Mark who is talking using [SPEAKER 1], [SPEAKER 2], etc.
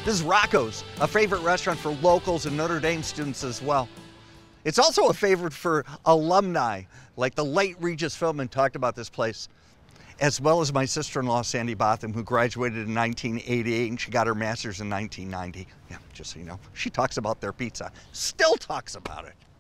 [SPEAKER 1] This is Rocco's, a favorite restaurant for locals and Notre Dame students as well. It's also a favorite for alumni, like the late Regis Philbin talked about this place, as well as my sister-in-law, Sandy Botham, who graduated in 1988 and she got her master's in 1990. Yeah, just so you know. She talks about their pizza, still talks about it.